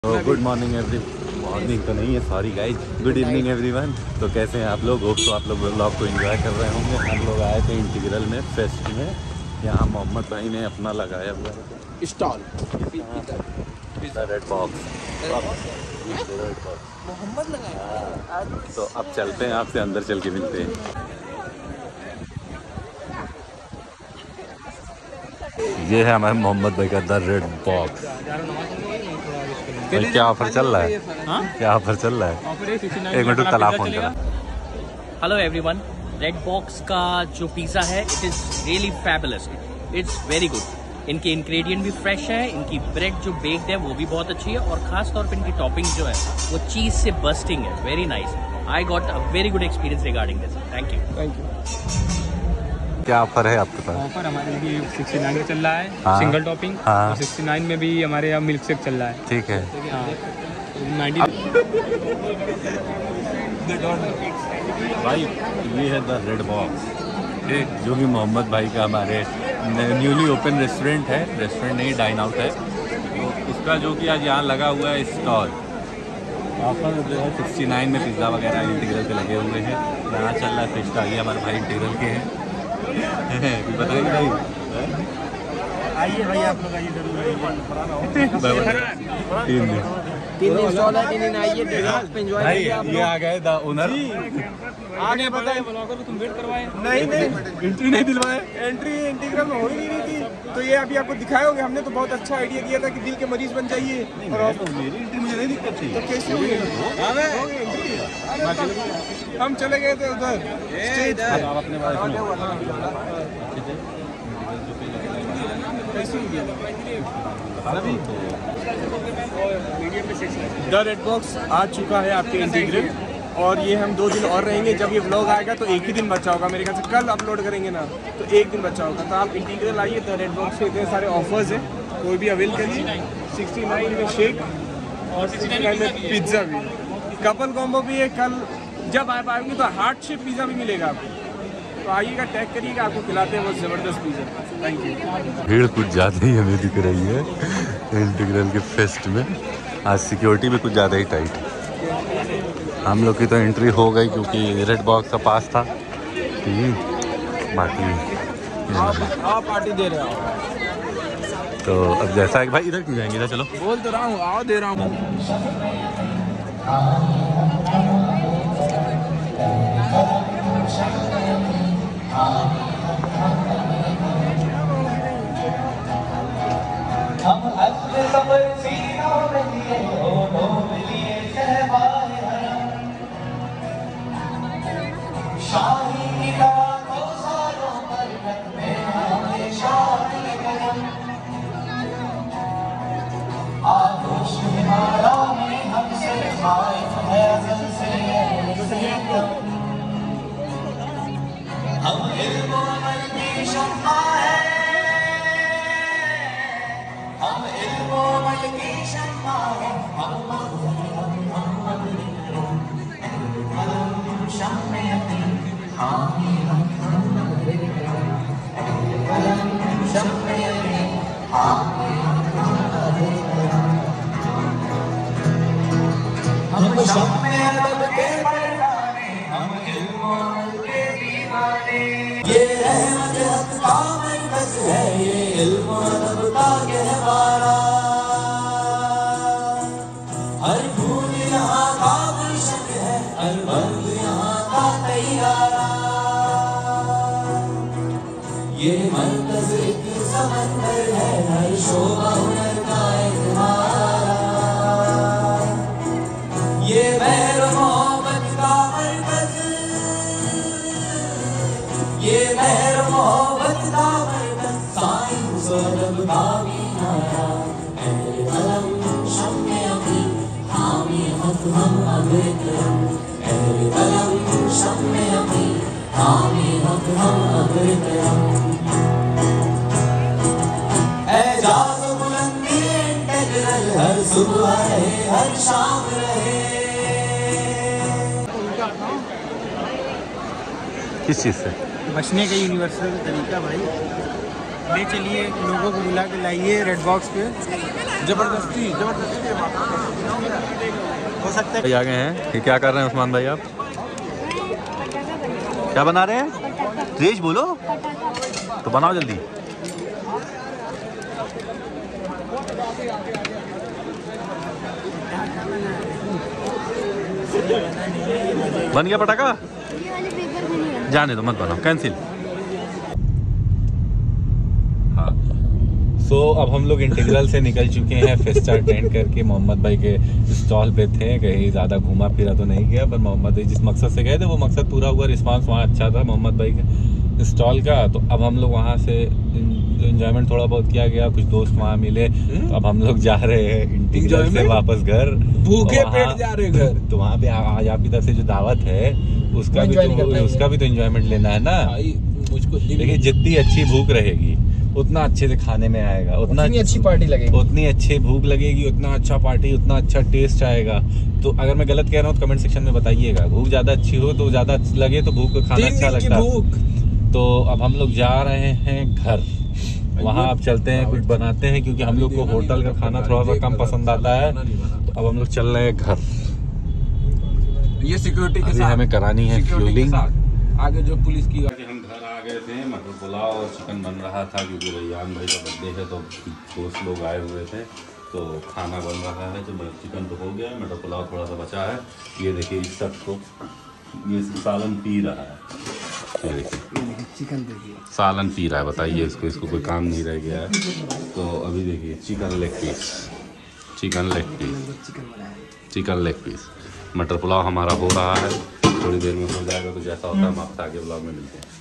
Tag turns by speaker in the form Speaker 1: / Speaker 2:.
Speaker 1: Good morning morning तो नहीं है, sorry guys, good evening everyone. तो कैसे हैं आप लोग? होप तो आप लोग व्लॉग को एंजॉय कर रहे होंगे। हम लोग आए थे इंटीग्रल में फेस्ट में। यहाँ मोहम्मद भाई ने अपना लगाया हुआ है
Speaker 2: स्टॉल
Speaker 1: रेड बॉक्स।
Speaker 2: मोहम्मद लगाया।
Speaker 1: तो अब चलते हैं, आपसे अंदर चल के मिलते हैं। ये है हमारे मोहम्मद भाई का द रेड बॉक्स। क्या ऑफर चल रहा है? क्या ऑफर चल रहा है? एक मिनट तालाब फोन करा।
Speaker 3: हेलो एवरीवन, रेड बॉक्स का जो पिज़्ज़ा है it is really fabulous, it's very good. इनके इंग्रेडिएंट भी फ्रेश है, इनकी ब्रेड जो बेक्ड है वो भी बहुत अच्छी है, और खास तौर पे इनकी टॉपिंग जो है वो चीज़ से बस्टिंग है। Very nice, I got a very good experience regarding this. Thank you.
Speaker 1: क्या ऑफर है आपके पास?
Speaker 4: ऑफर हमारे लिए 69 में चल रहा है।
Speaker 1: हाँ,
Speaker 4: सिंगल टॉपिंग।
Speaker 1: हाँ,
Speaker 4: और 69 में भी हमारे यहाँ मिल्क शेक चल रहा है।
Speaker 1: ठीक है।
Speaker 4: हाँ, 90
Speaker 1: भाई ये है द रेड बॉक्स, ठीक, जो कि मोहम्मद भाई का हमारे न्यूली ओपन रेस्टोरेंट है, रेस्टोरेंट नहीं डाइन आउट है। तो इसका जो कि आज यहाँ लगा हुआ है स्टॉल, ऑफर जो है 69 में पिज़्ज़ा वगैरह इंटीग्रल के लगे हुए हैं। यहाँ चल रहा है फेस्ट, आइए हमारे भाई इंटीग्रल के हैं। बताइए भाई।
Speaker 2: आइए भाई, आप लोग आइए, जरूर आइए।
Speaker 1: 3
Speaker 2: दिन स्टॉल है, 3 दिन आइए, एंजॉय
Speaker 1: भाई,
Speaker 2: करिए आप
Speaker 1: ये आ गए द ओनर।
Speaker 4: आगे बताए ब्लॉगर, तुम वेट करवाए?
Speaker 2: नहीं एंट्री नहीं दिलवाए। एंट्री इंटीग्रल में हो ही नहीं रही थी, तो ये अभी आपको दिखाए होंगे। हमने तो बहुत अच्छा आइडिया दिया था कि दिल के मरीज बन जाइए। और
Speaker 1: मेरी एंट्री मुझे नहीं दिक्कत थी।
Speaker 2: तो कैसे हुई एंट्री? हम चले गए थे उधर स्टेज पे।
Speaker 1: आप अपने बारे
Speaker 2: द रेड बॉक्स आ चुका है आपके इंटीग्रल, और ये हम 2 दिन और रहेंगे। जब ये व्लॉग आएगा तो एक ही दिन बचा होगा, मेरे ख्याल से कल अपलोड करेंगे ना, तो एक दिन बचा होगा। तो आप इंटीग्रल आइए, द रेड बॉक्स के इतने सारे ऑफर्स हैं, कोई भी अवेल करिए। 69 में शेक और 69 में पिज्ज़ा भी, कपल कॉम्बो भी है। कल जब आप आएंगे तो हार्ट शेप पिज़्ज़ा भी मिलेगा आपको, तो आइएगा, टैग करिएगा, आपको खिलाते हैं बहुत ज़बरदस्त पिज़्ज़ा। Thank you.
Speaker 1: भीड़ कुछ ज़्यादा ही हमें दिख रही है इंटीग्रल के फेस्ट में। आज सिक्योरिटी भी कुछ ज़्यादा ही टाइट। हम लोग की तो एंट्री हो गई क्योंकि रेड बॉक्स का पास था। बाकी
Speaker 2: आप पार्टी दे रहे हो
Speaker 1: तो अब जैसा है कि भाई इधर क्यों जाएंगे, इधर चलो।
Speaker 2: बोल तो रहा हूँ, आओ दे रहा हूँ।
Speaker 5: ये रहमत हक का मरकज़ है, ये इल्म अदब का गहवारा। हर फूल यहाँ का गुलशन है, हर बंद यहाँ का तैयारा। ये मरकज़ एक समंदर है, हर शोभा हुनर का इज़हारा। ये बहर मोहब्बत का मरकज़, ये बहर मोहब्बत का मरकज़, साइंस और अदब का मीनारा। अहले कलम शम्मे अक़ी, हामी हक़ हम अहले करम। अहले कलम शम्मे अक़ी, हामी हक़ हम अहले करम। एजाज़ बुलंदी इंटीग्रल, हर सुबह रहे, हर शाम रहे।
Speaker 1: किस चीज़ से
Speaker 4: बचने का यूनिवर्सल तरीका भाई, ले चलिए लोगों को बुला के लाइए रेड बॉक्स पे।
Speaker 2: जबरदस्ती हो सकता है।
Speaker 1: आ गए हैं, ये क्या कर रहे हैं उस्मान भाई आप? क्या बना रहे हैं? तेज बोलो तो बनाओ जल्दी। बन गया पटाखा? जाने दो, मत बनाओ, कैंसिल। हाँ, सो अब हम लोग इंटीग्रल से निकल चुके हैं। फेस्टा अटेंड करके मोहम्मद भाई के स्टॉल पे थे। कहीं ज़्यादा घूमा फिरा तो नहीं गया, पर मोहम्मद भाई जिस मकसद से गए थे वो मकसद पूरा हुआ। रिस्पांस वहाँ अच्छा था मोहम्मद भाई के स्टॉल का। तो अब हम लोग वहाँ से एंजॉयमेंट थोड़ा बहुत किया गया, कुछ दोस्त वहाँ मिले। तो अब हम लोग जा रहे हैं इंटीग्रल से वापस घर,
Speaker 2: भूखे पेट जा रहे घर।
Speaker 1: तो वहाँ पे आज आपकी तरफ से जो दावत है उसका भी तो एंजॉयमेंट लेना है ना।
Speaker 2: मुझको
Speaker 1: देखिए, जितनी अच्छी भूख रहेगी उतना अच्छे से खाने में आएगा, उतना
Speaker 2: अच्छी पार्टी लगेगी,
Speaker 1: उतनी अच्छी भूख लगेगी, उतना अच्छा पार्टी, उतना अच्छा टेस्ट आएगा। तो अगर मैं गलत कह रहा हूँ तो कमेंट सेक्शन में बताइएगा। भूख ज्यादा अच्छी हो तो ज्यादा लगे तो भूख खाना अच्छा लगता है। तो अब हम लोग जा रहे हैं घर, वहाँ अब चलते हैं, कुछ बनाते हैं, क्योंकि हम लोग को होटल का खाना थोड़ा सा कम पसंद आता है। तो अब हम लोग चल रहे हैं घर।
Speaker 2: ये सिक्योरिटी के
Speaker 1: अभी
Speaker 2: साथ
Speaker 1: हमें करानी है फ्यूलिंग।
Speaker 2: आगे जो पुलिस की
Speaker 1: हम घर आ गए थे, मटर पुलाव और चिकन बन रहा था, क्योंकि रैयान भाई का बर्थडे है तो दोस्त लोग आए हुए थे, तो खाना बन रहा है। तो चिकन तो हो गया, मटर पुलाव थोड़ा सा बचा है। ये देखिए, इस शख्स को ये सालन पी रहा है। ये देखिए,
Speaker 2: चिकन देखिए,
Speaker 1: सालन पी रहा है। बताइए इसको कोई काम नहीं रह गया है। तो अभी देखिए, chicken leg piece, chicken leg piece. मटर पुलाव हमारा हो रहा है, थोड़ी देर में हो जाएगा। तो जैसा होता है हम आपसे आगे ब्लॉग में मिलते हैं।